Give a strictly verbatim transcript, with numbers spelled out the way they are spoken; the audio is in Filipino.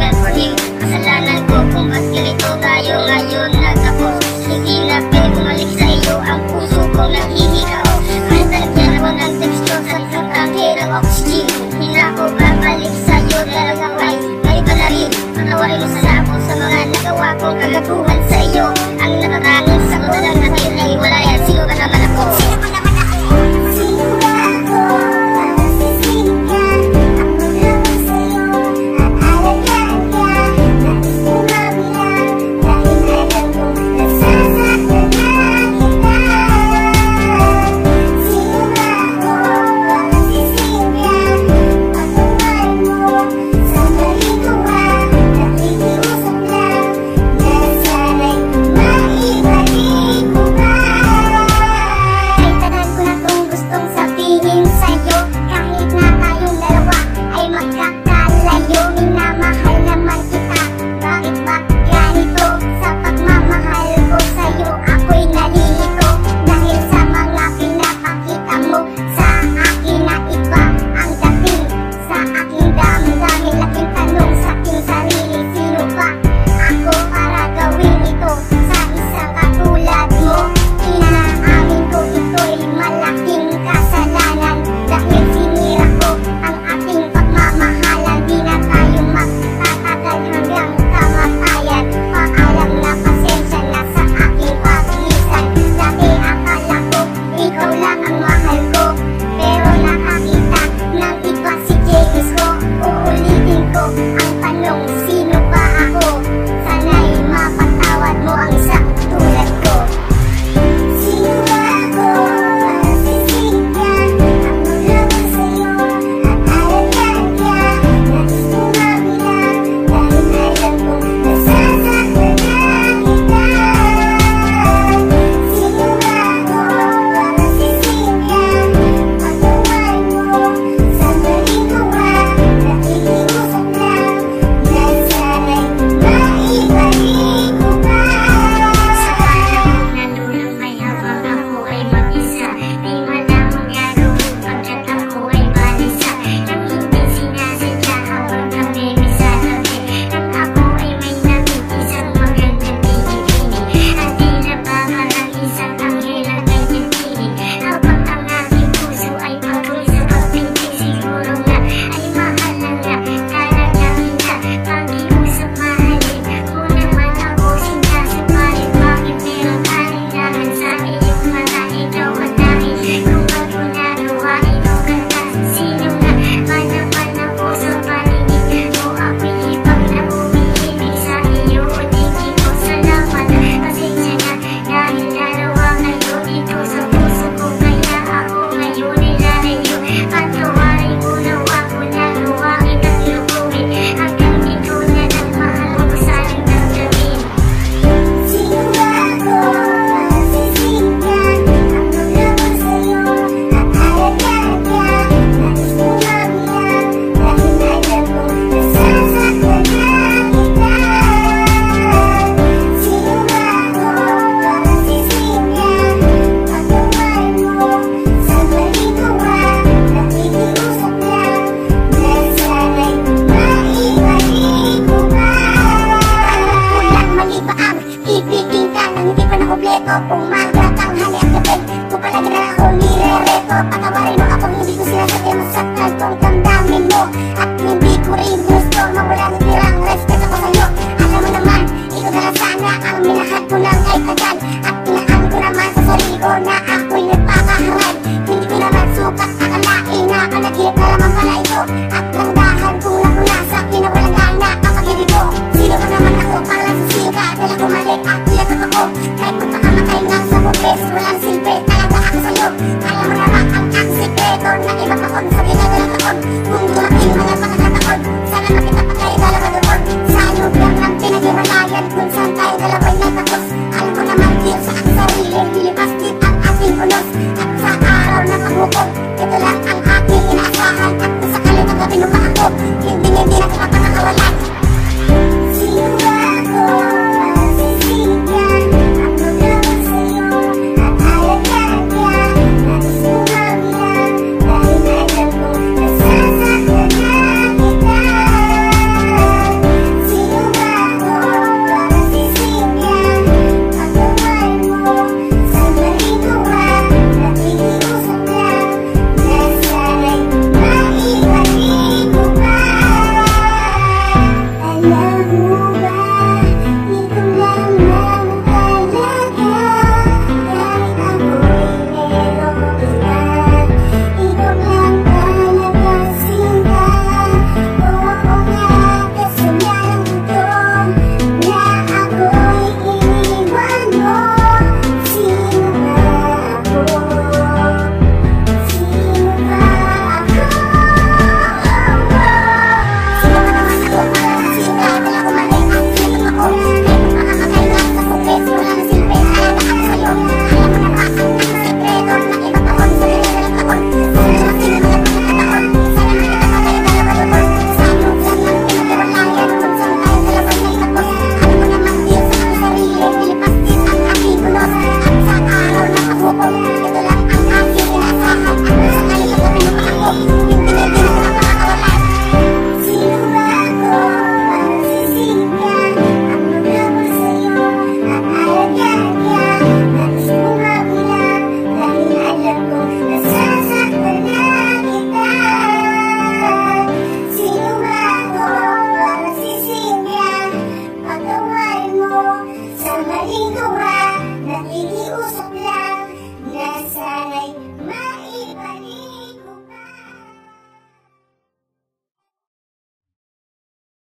done for him. Kasalanan ko kung ba't ganito tayo ngayon nagtapos. Hindi na pwede bumalik sa iyo ang puso ko nanghihigaw. Kahit nalagyan ako ng teksto sa tangke ng oxygen, hindi na ako babalik sa iyo dahil ako ay may iba na rin. Patawarin mo sana ako sa mga nagawa kong kagaguhan sa iyo. Ang natatanging sa ko lang natin ay wala yan. Sino ba naman ako? Sino ba naman ako? Sino ba ako? Masisingin ka. Ako lang sa iyo at alagaan ka. Nais ko mabilang dahil alam ko nasasaktan na kita. Sino ba ako? Masisingin ka. Patuwarin mo sa mali ko ha. Nakikiusap lang na sana'y maibalik ko pa. Ay tagal ko na tong gustong sabihin sa'yo. Kahit na tayong dalawa ay magkakalayo, minamahal naman kita. Bakit ba ganito? Sa pagmamahal ko sa'yo ako'y nalilito. Dahil sa mga pinapakita mo sa akin na iba ang dating sa aking damdamin. Laking tanong sa aking sarili, sino ba ako para gawin ito sa isang katulad mo? Inaamin ko ito'y malaking kasalanan dahil sinira ko ang ating pagmamahalan. Di na tayo magtatagal hanggang kamatayan. Paalam na, pasensya na sa aking paglisan. Dati akala ko ikaw lang ang mahal ko, pero nakakita ng iba si James ko. Uulitin ko ang tanong, sino ba ako? Sana'y mapatawad mo ang isang tulad ko. Sino ba ako? Masisingin ka. Ako lang sa'yo at alagaan ka. Nais ko mabilang dahil alam ko nasasaktan na kita. Sino ba ako? Masisingin ka. Patuwarin mo sa mali ko ha. Nakikiusap lang na sana'y maibalik ko pa. Sa panahon na lulamay habang ako ay mag-isa, di malamang gagawin pagkat ako ay balisa. Nang hindi sinasadya habang kami may salabi, nang ako ay may namit isang magandang tinig-tinig. At tila ba parang isang anghel ang kanyang tinig. Habang ang aking puso ay patuloy sa pagpintig, siguro nga ay mahal na nga talaga kita. Pag-iusap mahalin mo naman ako sinta, subalit bakit meron alinlangan sa iyong mata? Ikaw ang dahil kung ba't mo nagawa itong kanta. Sino nga ba naman ako sa paningin mo? Ako'y ibang na umiibig sa iyo. Tingin ko salamat, pasensya na dahil dalawa kayo dito sa puso ko. Kaya ako ngayon ay lalayo. Patawarin mo na ako nagawa kitang lukuhin hanggang di ko na nagmahal mo sanang damdamin. Sino ba ako? Masisingin ka. Ako lang sa'yo at alagaan ka. Nais ko mabilang dahil alam ko nasasaktan na kita. Sino ba ako? Masisingin ka. Patuwarin mo sa mali ko ha. Nakikiusap lang na sana'y maibalik ko pa. Alam ko lang mali ba ang ibigin ka nang hindi pa nakompleto. Umaga, tanghali at gabi ko palagi na ako nirereto. Patawarin mo akong hindi ko sinasabi, masaktan kong damdamin mo at hindi ko rin